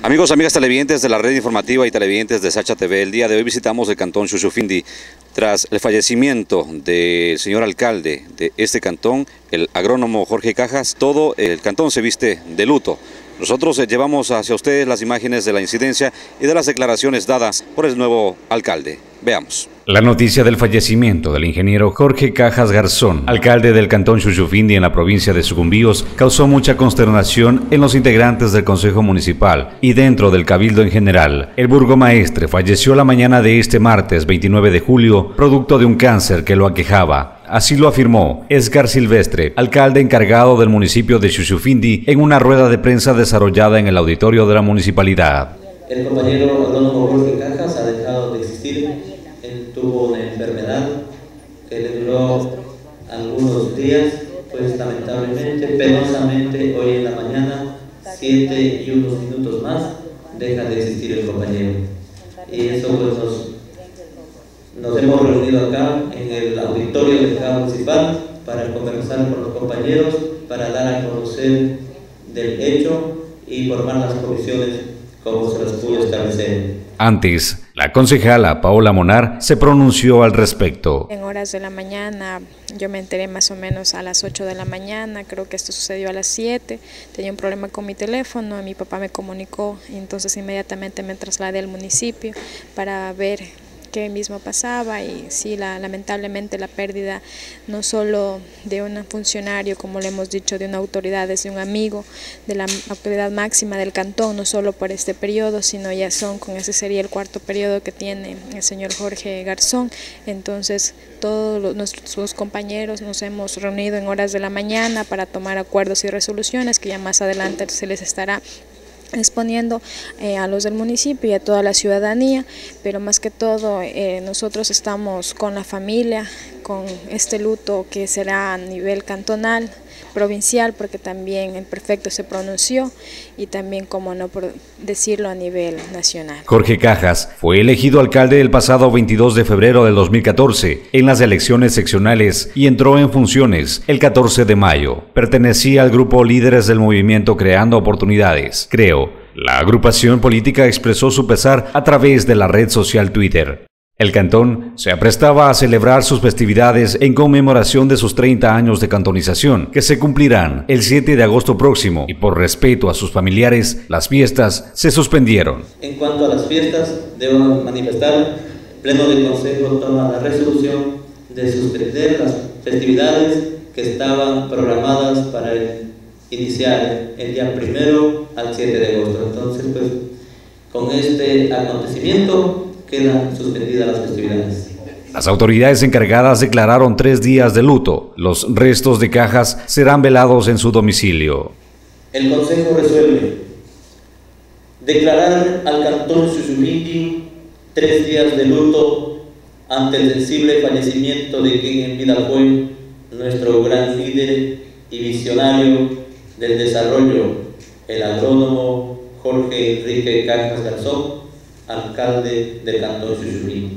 Amigos, amigas televidentes de la red informativa y televidentes de Sacha TV, el día de hoy visitamos el cantón Shushufindi tras el fallecimiento del señor alcalde de este cantón, el agrónomo Jorge Cajas. Todo el cantón se viste de luto. Nosotros llevamos hacia ustedes las imágenes de la incidencia y de las declaraciones dadas por el nuevo alcalde. Veamos. La noticia del fallecimiento del ingeniero Jorge Cajas Garzón, alcalde del cantón Shushufindi en la provincia de Sucumbíos, causó mucha consternación en los integrantes del Consejo Municipal y dentro del Cabildo en general. El burgomaestre falleció la mañana de este martes 29 de julio, producto de un cáncer que lo aquejaba. Así lo afirmó Edgar Silvestre, alcalde encargado del municipio de Shushufindi, en una rueda de prensa desarrollada en el auditorio de la municipalidad. El compañero agrónomo Jorge Cajas ha dejado de existir. Él tuvo una enfermedad que le duró algunos días, pues lamentablemente, penosamente, hoy en la mañana, 7 y unos minutos más, deja de existir el compañero. Y eso pues nos hemos reunido acá en el auditorio del Cabildo Municipal para conversar con los compañeros, para dar a conocer del hecho y formar las comisiones como se las pudo establecer. Antes, la concejala Paola Monar se pronunció al respecto. En horas de la mañana, yo me enteré más o menos a las 8 de la mañana, creo que esto sucedió a las 7, tenía un problema con mi teléfono, mi papá me comunicó y entonces inmediatamente me trasladé al municipio para ver qué mismo pasaba y sí, lamentablemente la pérdida no solo de un funcionario, como le hemos dicho, de una autoridad, es de un amigo, de la autoridad máxima del cantón, no solo por este periodo, sino ya con ese sería el cuarto periodo que tiene el señor Jorge Garzón. Entonces todos nuestros compañeros nos hemos reunido en horas de la mañana para tomar acuerdos y resoluciones que ya más adelante se les estará exponiendo a los del municipio y a toda la ciudadanía, pero más que todo nosotros estamos con la familia, con este luto que será a nivel cantonal, provincial, porque también el prefecto se pronunció y también, como no por decirlo, a nivel nacional. Jorge Cajas fue elegido alcalde el pasado 22 de febrero del 2014 en las elecciones seccionales y entró en funciones el 14 de mayo. Pertenecía al grupo Líderes del Movimiento Creando Oportunidades, CREO. La agrupación política expresó su pesar a través de la red social Twitter. El cantón se aprestaba a celebrar sus festividades en conmemoración de sus 30 años de cantonización, que se cumplirán el 7 de agosto próximo, y por respeto a sus familiares, las fiestas se suspendieron. En cuanto a las fiestas, debo manifestar, el Pleno del Consejo toma la resolución de suspender las festividades que estaban programadas para iniciar el día 1 al 7 de agosto. Entonces, pues, con este acontecimiento quedan suspendidas las festividades. Las autoridades encargadas declararon 3 días de luto. Los restos de Cajas serán velados en su domicilio. El Consejo resuelve declarar al cantón Shushufindi 3 días de luto ante el sensible fallecimiento de quien en vida fue nuestro gran líder y visionario del desarrollo, el agrónomo Jorge Enrique Cajas Garzón, alcalde del cantón Shushufindi.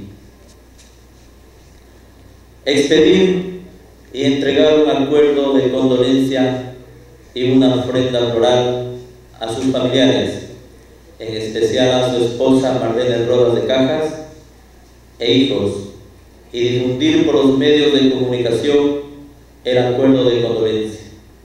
Expedir y entregar un acuerdo de condolencia y una ofrenda floral a sus familiares, en especial a su esposa Marlene Rodas de Cajas e hijos, y difundir por los medios de comunicación el acuerdo de condolencia.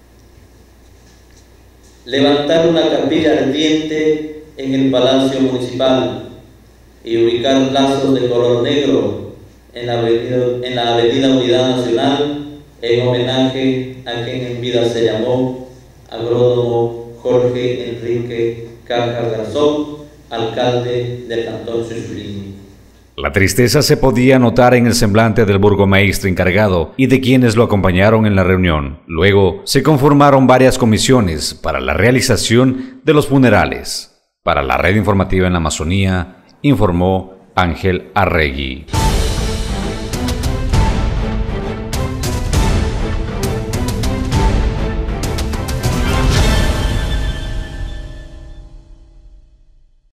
Levantar una capilla ardiente en el Palacio Municipal y ubicar lazos de color negro en la avenida Unidad Nacional en homenaje a quien en vida se llamó agrónomo Jorge Enrique Cajas Garzón, alcalde del cantón Shushufindi. La tristeza se podía notar en el semblante del burgomaestre encargado y de quienes lo acompañaron en la reunión. Luego se conformaron varias comisiones para la realización de los funerales. Para la red informativa en la Amazonía, informó Ángel Arregui.